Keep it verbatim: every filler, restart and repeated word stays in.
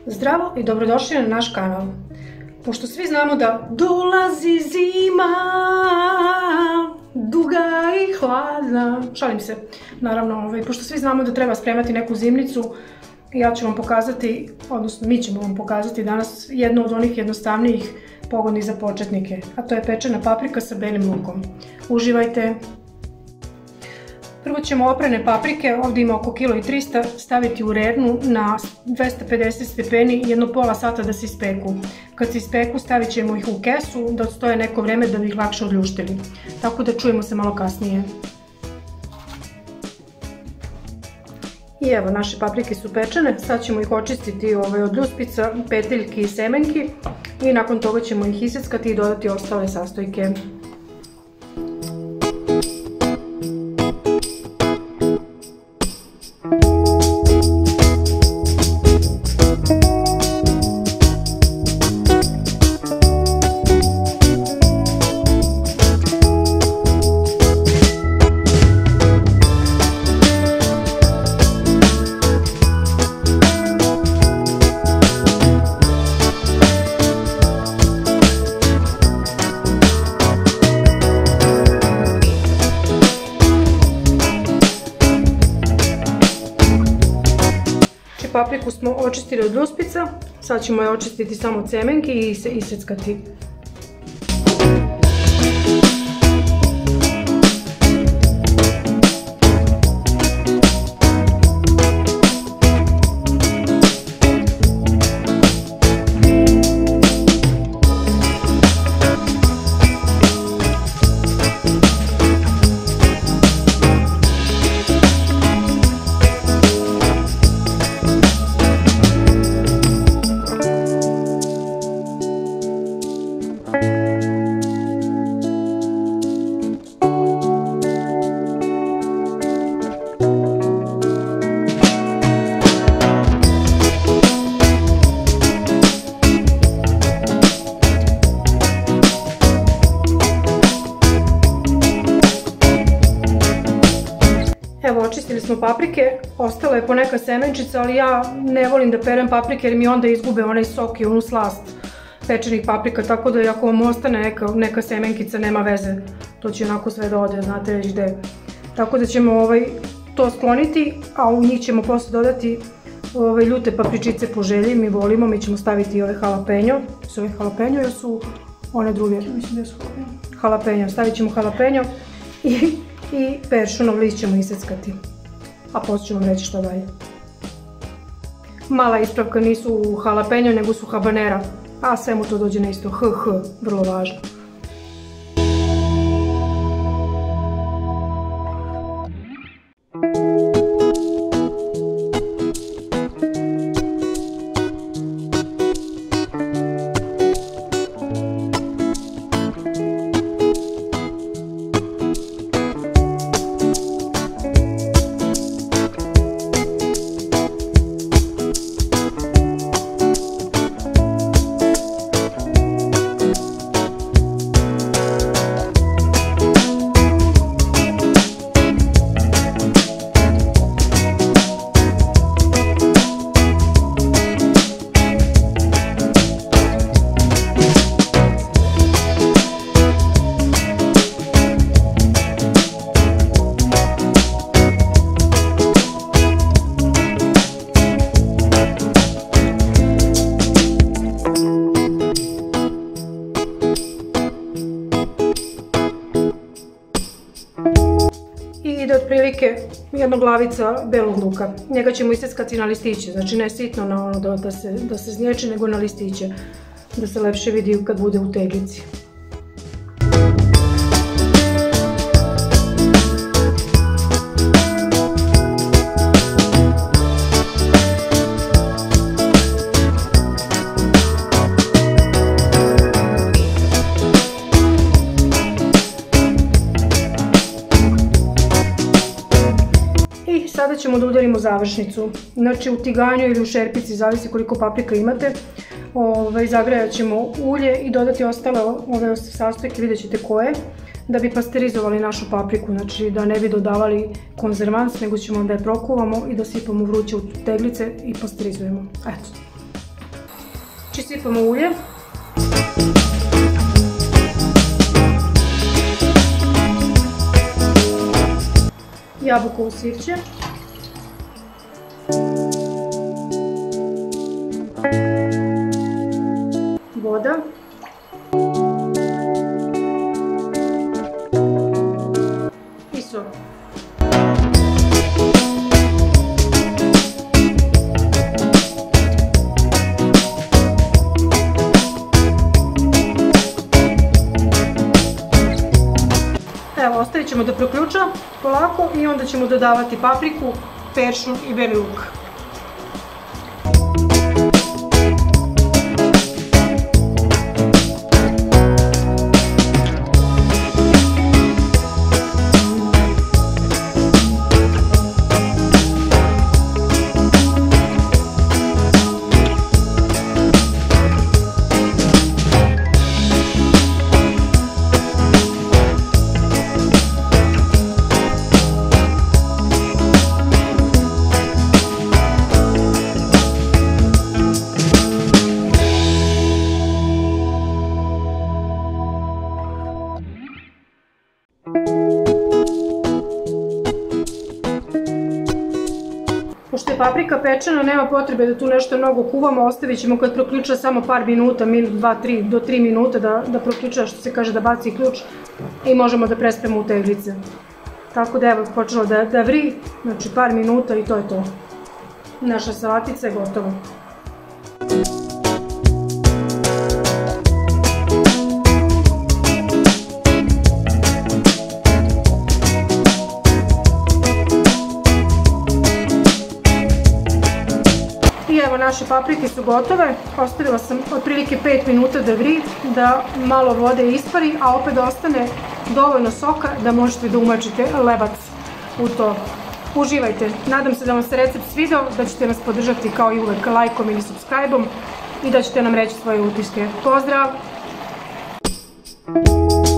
Zdravo i dobrodošli na naš kanal. Pošto svi znamo da dolazi zima, duga i hladna, šalim se, naravno, pošto svi znamo da treba spremati neku zimnicu, ja ću vam pokazati, odnosno mi ćemo vam pokazati danas jednu od onih jednostavnijih pogodnih za početnike, a to je pečena paprika sa belim lukom. Uživajte! Prvo ćemo oprane paprike, ovdje ima oko kilo i trista, staviti u rernu na dvesta pedeset stepeni jedno pola sata da se ispeku. Kad se ispeku stavit ćemo ih u kesu da odstoje neko vreme da bi ih lakše odljuštili. Tako da čujemo se malo kasnije. I evo, naše paprike su pečene, sad ćemo ih očistiti od ljuspica, peteljki i semenki i nakon toga ćemo ih iseckati i dodati ostale sastojke. Papriku smo očistili od ljuspica, sad ćemo je očistiti samo od semenki i iseckati. Evo, očistili smo paprike, ostala je poneka semenčica, ali ja ne volim da perem paprike jer mi onda izgube onaj sok i onu slast pečenih paprika, tako da ako vam ostane neka, neka semenkica, nema veze, to će onako sve da ode, znate već gde. Tako da ćemo ovaj, to skloniti, a u njih ćemo posle dodati ove ljute papričice po želji, mi volimo, mi ćemo staviti ove jalapeño, su ove jalapeño ili su one druge? Mislim da su jalapeño. Jalapeño, stavit ćemo jalapeño i i peršunov list ćemo iseckati, a poslije ću vam reći što dalje. Mala ispravka, nisu jalapeño nego su habanera, a sve mu to dođe na isto, h h, vrlo važno. I ide otprilike jedna glavica belog luka. Njega ćemo iseckati na listiće, znači ne sitno na ono da, da, se, da se znječi, nego na listiće, da se lepše vidi kad bude u teglici. Sada ćemo da udarimo završnicu, znači u tiganju ili u šerpici, zavisi koliko paprika imate. Zagrejat ćemo ulje i dodati ostale ove sastojke, vidjet ćete koje, da bi pasterizovali našu papriku, znači da ne bi dodavali konzervans, nego ćemo da je prokuvamo i da sipamo vruće u teglice i pasterizujemo. Eto. Znači sipamo ulje. Jabukovo sirće. Voda. I sol. Evo, ostavit ćemo da proključa polako i onda ćemo dodavati papriku, peršun i beli luk. Pošto je paprika pečena, nema potrebe da tu nešto mnogo kuvamo, ostavit ćemo kad proključa samo par minuta, minut, dva, tri, do tri minuta da proključa, što se kaže da baci ključ i možemo da prespemo u teglice. Tako da evo, počelo da vri, znači par minuta i to je to. Naša salatica je gotova. I evo, naše paprike su gotove, ostavila sam otprilike pet minuta da vri, da malo vode ispari, a opet da ostane dovoljno soka da možete da umačite lebac u to. Uživajte, nadam se da vam se recept svidao, da ćete nas podržati kao i uvek lajkom ili subscribe-om i da ćete nam reći svoje utiske. Pozdrav!